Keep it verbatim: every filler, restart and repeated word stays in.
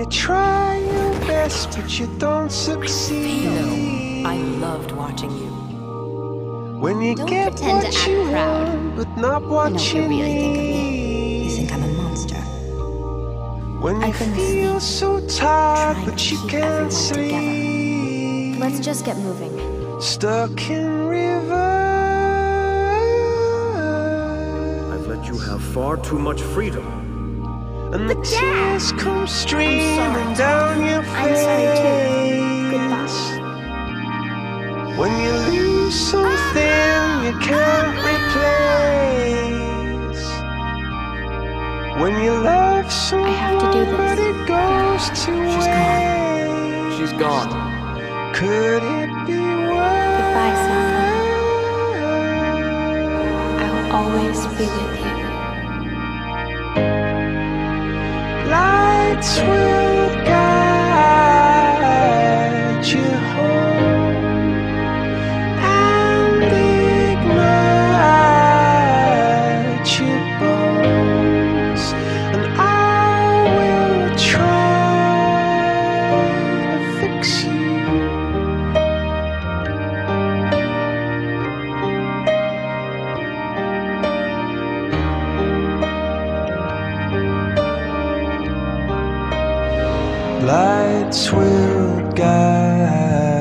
you try your best, but you don't succeed. No, I loved watching you. When you Don't get pretend what to act you proud. want, but not I what know what you you really think of me. need. You think I'm a monster. When you I've been feel asleep, so tired, trying but to you keep can't everyone sleep. Let's just get moving. Stuck in river. I've let you have far too much freedom. And the But tears Dad! come streaming I'm sorry. down your face. I'm sorry too. Goodbye. When you lose something you can't replace. When you love someone, I have to do this. but it goes to She's waste. gone. She's gone. Could it be worse? Goodbye, Saka. I will always be with you. Lights will guide you home and ignite your bones, and I will try to fix you. Lights will guide